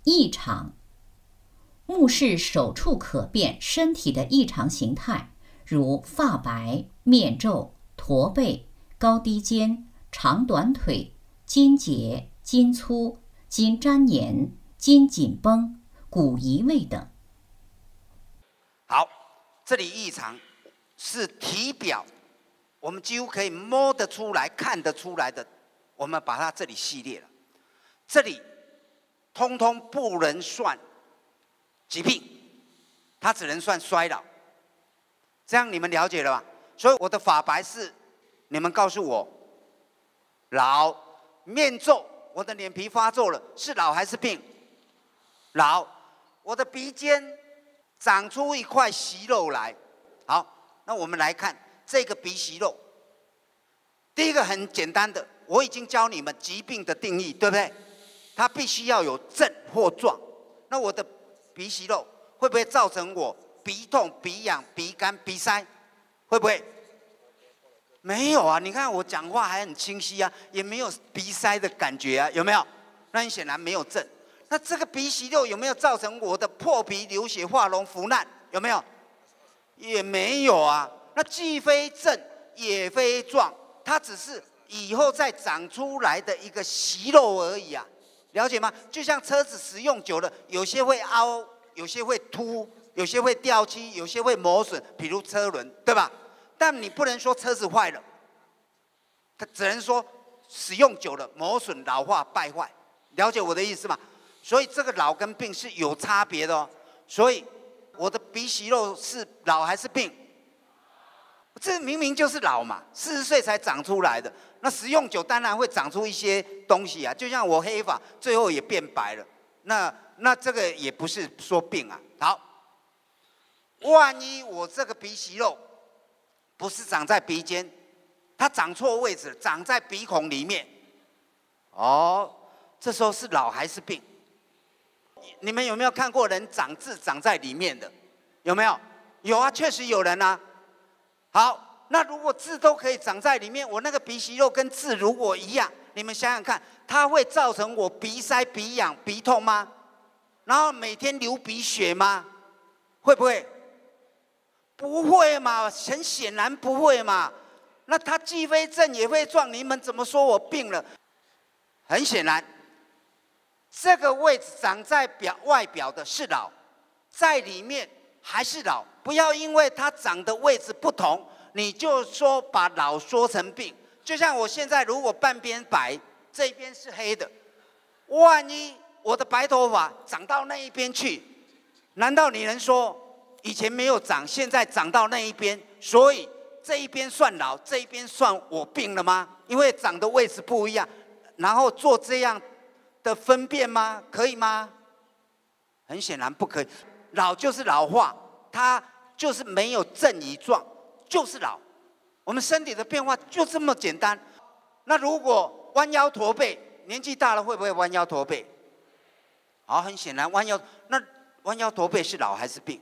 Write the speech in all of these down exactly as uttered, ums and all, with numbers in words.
异常。目视手处可辨身体的异常形态，如发白、面皱、驼背、高低肩、长短腿、筋结、筋粗、筋粘连、筋紧绷、骨移位等。 好，这里异常是体表，我们几乎可以摸得出来、看得出来的，我们把它这里系列了。这里通通不能算疾病，它只能算衰老。这样你们了解了吧？所以我的发白是，你们告诉我，老；面皱，我的脸皮发皱了，是老还是病？老。我的鼻尖长出一块息肉来。好，那我们来看这个鼻息肉。第一个很简单的，我已经教你们疾病的定义，对不对？它必须要有症或状。那我的鼻息肉会不会造成我鼻痛、鼻痒、鼻干、鼻塞？会不会？没有啊！你看我讲话还很清晰啊，也没有鼻塞的感觉啊，有没有？那你显然没有症。那这个鼻息肉有没有造成我的破皮、流血、化脓、腐烂？有没有？也没有啊。那既非症也非状，它只是以后再长出来的一个息肉而已啊。了解吗？就像车子使用久了，有些会凹，有些会凸，有些会掉漆，有些会磨损，比如车轮，对吧？但你不能说车子坏了，它只能说使用久了磨损、老化、败坏。了解我的意思吗？所以这个老跟病是有差别的哦。所以我的鼻息肉是老还是病？这明明就是老嘛，四十岁才长出来的。那使用久当然会长出一些东西啊，就像我黑发最后也变白了。那那这个也不是说病啊。好，万一我这个鼻息肉不是长在鼻尖，它长错位置，长在鼻孔里面，哦，这时候是老还是病？你们有没有看过人长痣长在里面的？有没有？有啊，确实有人啊。好，那如果痣都可以长在里面，我那个鼻息肉跟痣如果一样，你们想想看，它会造成我鼻塞、鼻痒、鼻痛吗？然后每天流鼻血吗？会不会？不会嘛，很显然不会嘛。那它既非症也非状，你们怎么说我病了？很显然。这个位置长在表外表的是老，在里面还是老。不要因为它长的位置不同，你就说把老说成病。就像我现在如果半边白，这边是黑的，万一我的白头发长到那一边去，难道你能说以前没有长，现在长到那一边，所以这一边算老，这一边算我病了吗？因为长的位置不一样，然后做这样的分辨吗？可以吗？很显然不可以。老就是老化，它就是没有症乙状，就是老。我们身体的变化就这么简单。那如果弯腰驼背，年纪大了会不会弯腰驼背？好，很显然弯腰，那弯腰驼背是老还是病？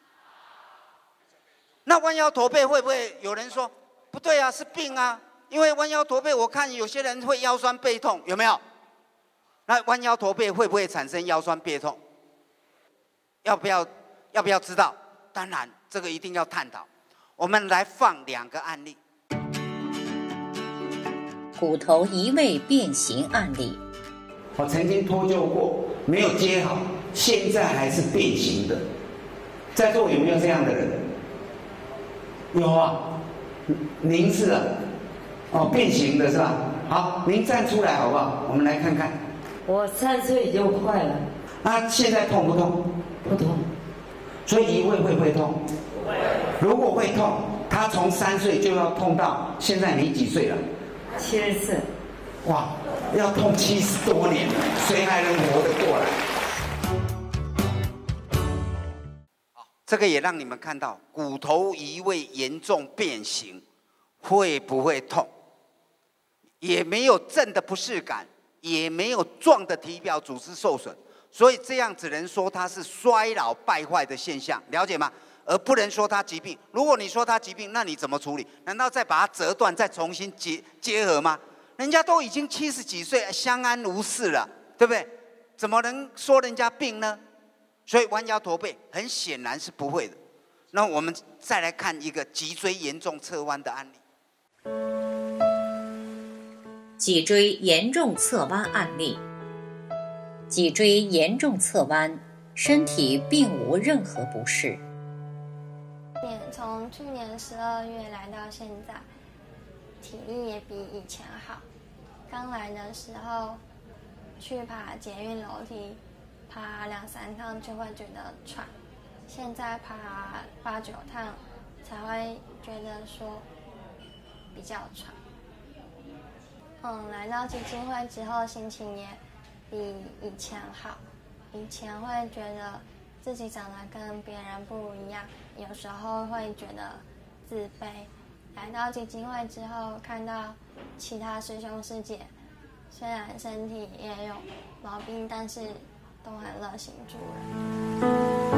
那弯腰驼背会不会有人说不对啊，是病啊？因为弯腰驼背，我看有些人会腰酸背痛，有没有？那弯腰驼背会不会产生腰酸背痛？要不要要不要知道？当然，这个一定要探讨。我们来放两个案例。 骨头移位变形案例。 我曾经脱臼过，没有接好，现在还是变形的。在座有没有这样的人？有啊，您是啊，哦，变形的是吧？好，您站出来好不好？我们来看看。 我三岁就坏了。 那现在痛不痛？ 不痛。 所以移位会不会痛？ 不会。 如果会痛，他从三岁就要痛到现在你几岁了？ 七十四。 哇，要痛七十多年，谁还能活得过来？ 这个也让你们看到骨头移位严重变形会不会痛，也没有症的不适感，也没有状的体表组织受损，所以这样只能说它是衰老败坏的现象，了解吗？而不能说它疾病。如果你说它疾病，那你怎么处理？难道再把它折断，再重新结结合吗？人家都已经七十几岁，相安无事了，对不对？ 怎么能说人家病呢？所以弯腰驼背很显然是不会的。那我们再来看一个脊椎严重侧弯的案例。 脊椎严重侧弯案例。脊椎严重侧弯，身体并无任何不适。 从去年十二月来到现在，体力也比以前好。刚来的时候，去爬捷运楼梯，爬两三趟就会觉得喘，现在爬八九趟才会觉得说比较喘。嗯，来到基金会之后，心情也比以前好。以前会觉得自己长得跟别人不一样，有时候会觉得自卑。来到基金会之后，看到其他师兄师姐，虽然身体也有毛病，但是都很热心助人。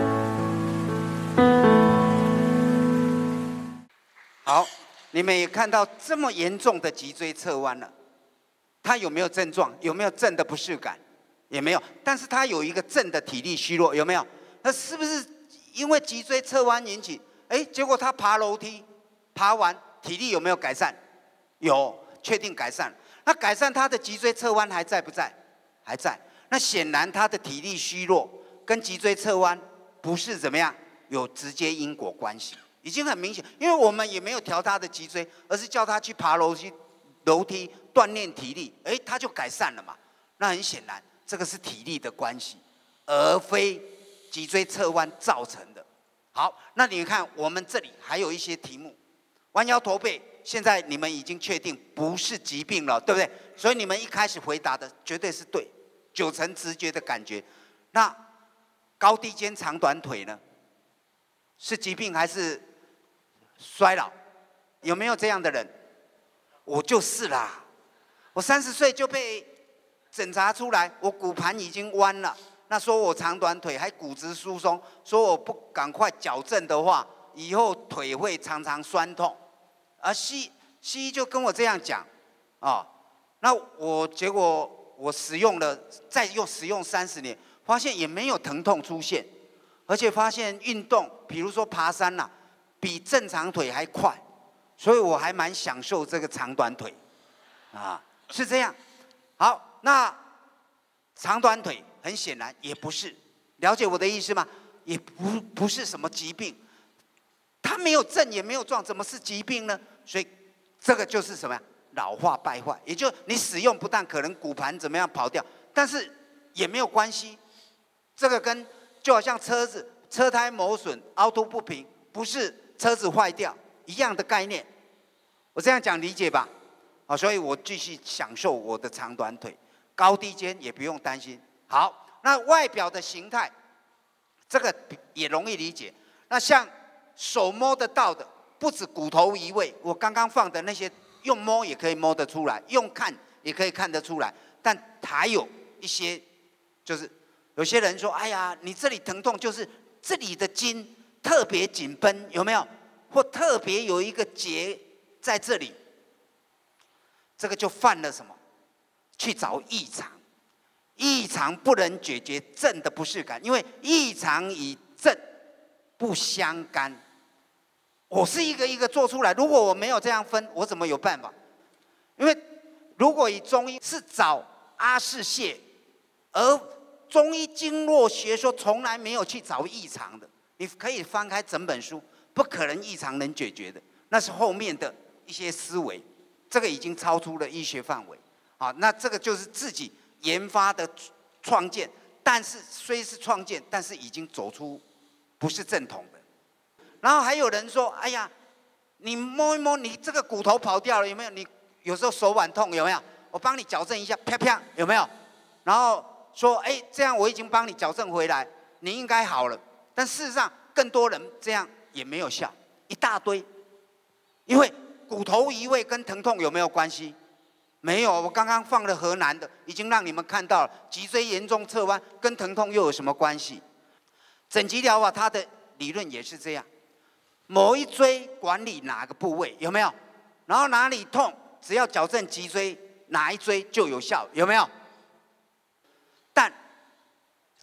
好，你们也看到这么严重的脊椎侧弯了，他有没有症状？有没有正的不适感？也没有。但是他有一个正的体力虚弱，有没有？那是不是因为脊椎侧弯引起？哎，结果他爬楼梯，爬完体力有没有改善？有，确定改善。那改善他的脊椎侧弯还在不在？还在。那显然他的体力虚弱跟脊椎侧弯不是怎么样有直接因果关系，已经很明显。因为我们也没有调他的脊椎，而是叫他去爬楼梯，楼梯锻炼体力，哎，他就改善了嘛。那很显然，这个是体力的关系，而非脊椎侧弯造成的。好，那你看我们这里还有一些题目，弯腰驼背，现在你们已经确定不是疾病了，对不对？所以你们一开始回答的绝对是对，九成直觉的感觉。那高低肩长短腿呢？是疾病还是衰老？有没有这样的人？我就是啦，我三十岁就被检查出来，我骨盘已经弯了。那说我长短腿还骨质疏松，说我不赶快矫正的话，以后腿会常常酸痛。而西西医就跟我这样讲，啊，那我结果我使用了，再用使用三十年，发现也没有疼痛出现，而且发现运动，比如说爬山呐、啊，比正常腿还快，所以我还蛮享受这个长短腿，啊，是这样。好，那长短腿很显然也不是，了解我的意思吗？也不不是什么疾病，它没有症也没有状，怎么是疾病呢？所以这个就是什么呀？老化败坏，也就你使用不但可能骨盘怎么样跑掉，但是也没有关系。这个跟就好像车子车胎磨损、凹凸不平，不是车子坏掉一样的概念。我这样讲理解吧？好，所以我继续享受我的长短腿，高低肩也不用担心。好，那外表的形态，这个也容易理解。那像手摸得到的，不止骨头移位，我刚刚放的那些用摸也可以摸得出来，用看也可以看得出来。但还有一些，就是有些人说：“哎呀，你这里疼痛，就是这里的筋特别紧绷，有没有？或特别有一个结在这里。”这个就犯了什么？去找异常。异常不能解决症的不适感，因为异常与症不相干。我是一个一个做出来，如果我没有这样分，我怎么有办法？因为如果以中医是找阿是穴，而中医经络学说从来没有去找异常的。你可以翻开整本书，不可能异常能解决的，那是后面的一些思维，这个已经超出了医学范围。好，那这个就是自己研发的创建，但是虽是创建，但是已经走出不是正统的。然后还有人说：“哎呀，你摸一摸，你这个骨头跑掉了，有没有？你有时候手腕痛，有没有？我帮你矫正一下，啪啪，有没有？”然后说：“哎，这样我已经帮你矫正回来，你应该好了。”但事实上，更多人这样也没有效，一大堆。因为骨头移位跟疼痛有没有关系？没有，我刚刚放了河南的，已经让你们看到了，脊椎严重侧弯跟疼痛又有什么关系？整脊疗法它的理论也是这样，某一椎管理哪个部位有没有？然后哪里痛，只要矫正脊椎，哪一椎就有效，有没有？但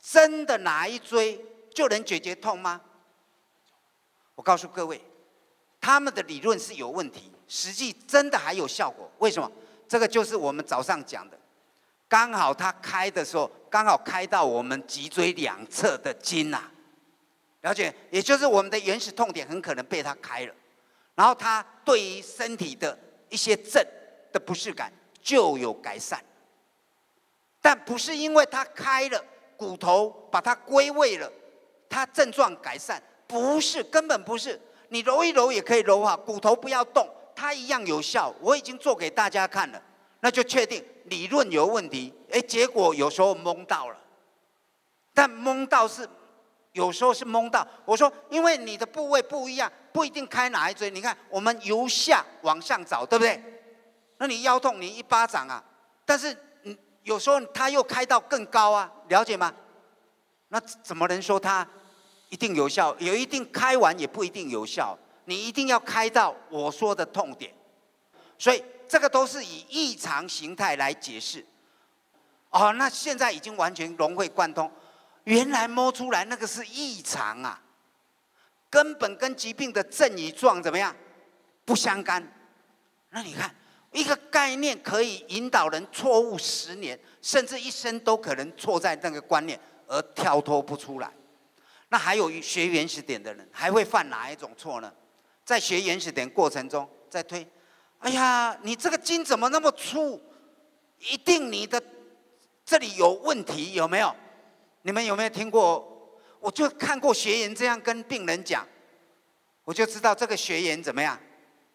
真的拿一椎就能解决痛吗？我告诉各位，他们的理论是有问题，实际真的还有效果。为什么？这个就是我们早上讲的，刚好他开的时候，刚好开到我们脊椎两侧的筋呐、啊，了解？也就是我们的原始痛点很可能被他开了，然后他对于身体的一些症的不适感就有改善，但不是因为他开了骨头把它归位了，它症状改善，不是，根本不是。你揉一揉也可以揉好，骨头不要动，它一样有效。我已经做给大家看了，那就确定理论有问题。哎，结果有时候蒙到了，但蒙到是有时候是蒙到。我说，因为你的部位不一样，不一定开哪一椎。你看，我们由下往上找，对不对？那你腰痛，你一巴掌啊，但是嗯，有时候它又开到更高啊，了解吗？那怎么能说它一定有效？有一定开完也不一定有效，你一定要开到我说的痛点。所以这个都是以异常形态来解释。哦，那现在已经完全融会贯通，原来摸出来那个是异常啊，根本跟疾病的症与状怎么样不相干。那你看，一个概念可以引导人错误十年，甚至一生都可能错在那个观念而跳脱不出来。那还有学原始点的人还会犯哪一种错呢？在学原始点过程中，在推，哎呀，你这个筋怎么那么粗？一定你的这里有问题，有没有？你们有没有听过？我就看过学员这样跟病人讲，我就知道这个学员怎么样，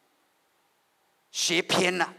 学偏了。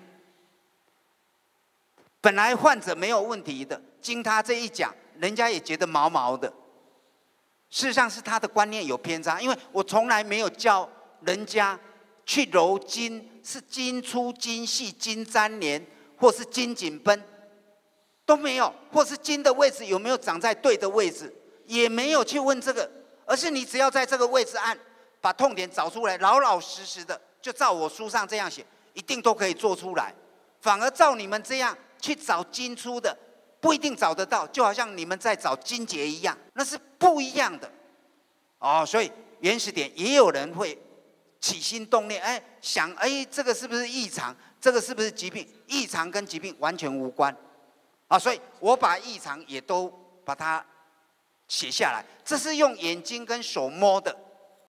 本来患者没有问题的，经他这一讲，人家也觉得毛毛的。事实上是他的观念有偏差，因为我从来没有教人家去揉筋，是筋粗、筋细、筋粘连，或是筋紧绷，都没有，或是筋的位置有没有长在对的位置，也没有去问这个，而是你只要在这个位置按，把痛点找出来，老老实实的，就照我书上这样写，一定都可以做出来。反而照你们这样去找筋粗的，不一定找得到，就好像你们在找筋结一样，那是不一样的。哦，所以原始点也有人会起心动念，哎，想，哎，这个是不是异常？这个是不是疾病？异常跟疾病完全无关。啊，所以我把异常也都把它写下来，这是用眼睛跟手摸的。